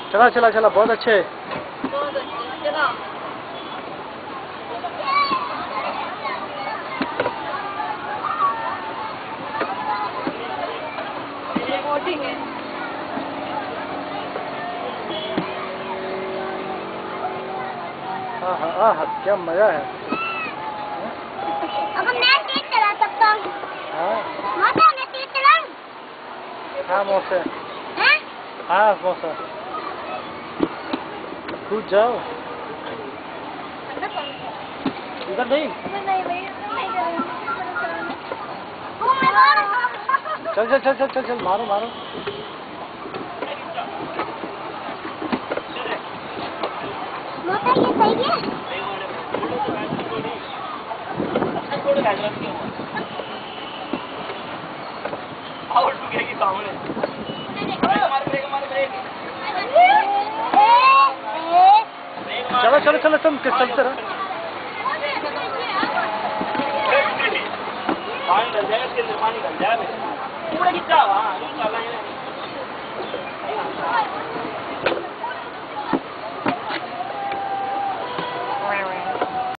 चला चला चला, बहुत अच्छे। बहुत अच्छे, चला। वोटिंग है। हाँ, क्या मजा है। अगर मैं तेज चला सकता हूँ। मौसा मैं तेज चलाऊँ? हाँ मौसा। हैं? हाँ मौसा। कूद जाओ। इधर नहीं। चल चल चल चल चल चल, मारो मारो। मौसा ये सही है? चलो चलो चलो, तुम चलते रहो। पानी डाल जाएगा, इसके अंदर पानी डाल जाएगा। पूरा खिंचा हुआ